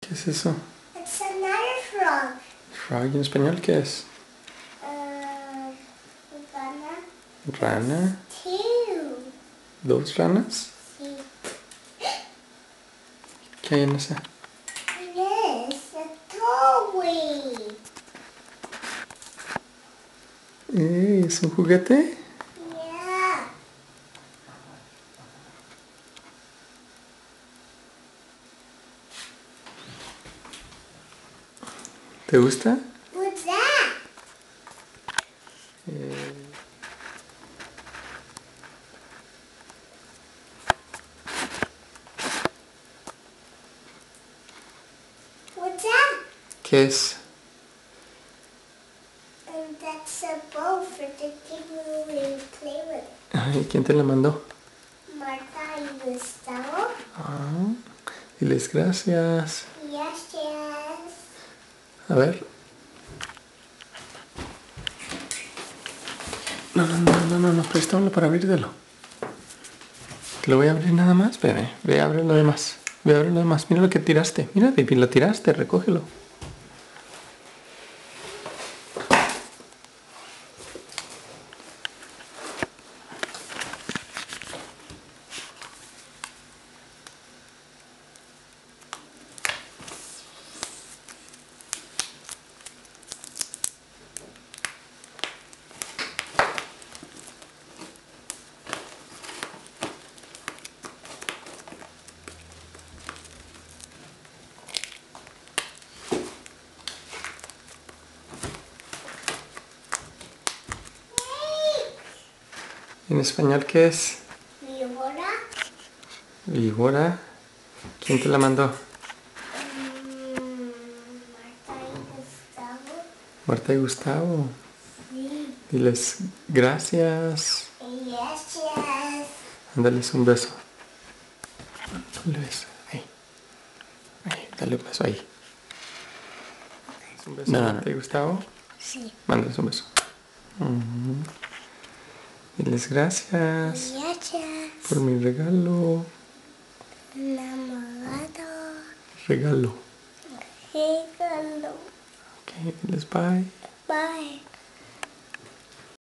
¿Qué es eso? It's another frog. ¿Frog en español qué es? Rana. ¿Rana? Two. ¿Dos ranas? Sí. ¿Qué hay en esa? Yes, a toy. ¿Es un juguete? Yeah. ¿Te gusta? What's that? What's that? ¿Qué es? That's a bow for the kangaroo and play with it. Ay, ¿quién te la mandó? Marta y Gustavo. Ah, diles gracias. Yes, yes. A ver. No, préstamelo para abrírtelo. Te lo voy a abrir nada más, bebé. Ve a abrir lo demás. Ve a abrir lo demás. Mira lo que tiraste. Mira, baby, lo tiraste. Recógelo. ¿En español qué es? Víbora. Víbora. ¿Quién te la mandó? Marta y Gustavo. Marta y Gustavo. Sí. Diles gracias. Yes, yes. Dales un beso. Dale un beso. Ahí. Ahí. Dale un beso ahí. ¿Un beso a Marta y Gustavo? Sí. Mándales un beso. Diles gracias Yes, yes. por mi regalo. Enamorado. Regalo. Regalo. Ok, diles bye. Bye.